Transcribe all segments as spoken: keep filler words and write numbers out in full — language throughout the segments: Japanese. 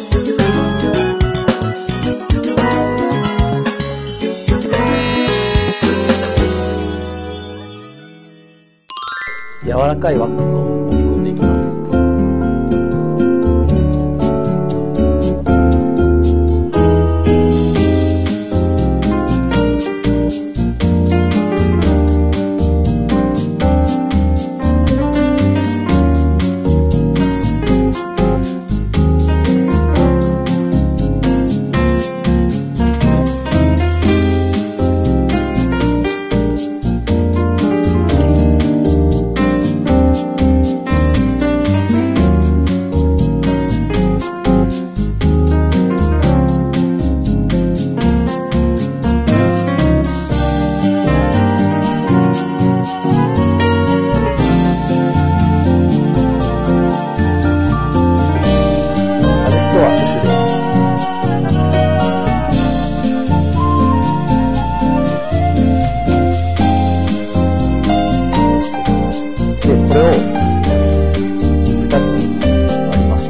柔らかいワックスを揉み込んでいきます。これをふたつに割ります。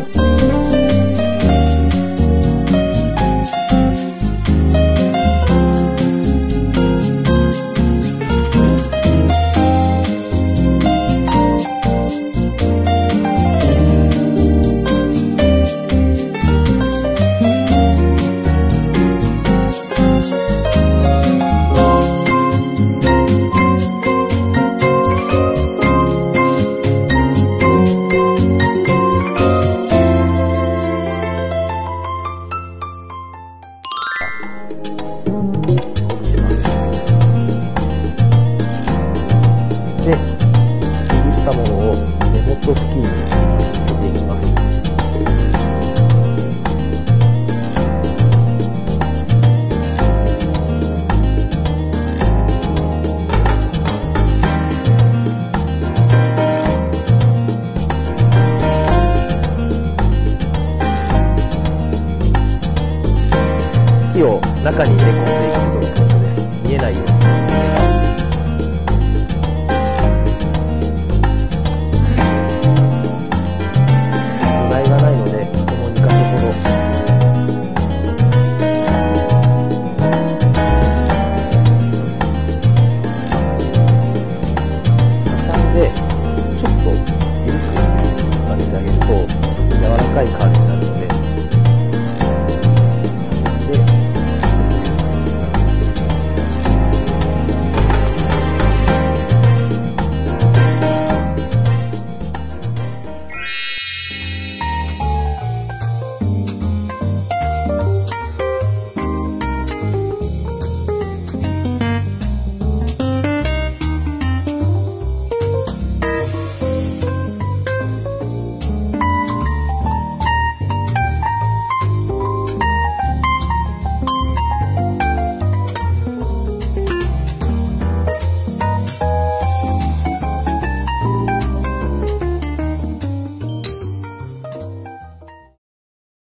で、ほぐしたものを根元付近につけていきます。木を中に入れ込んでいくことがポイントです。見えないようにですね。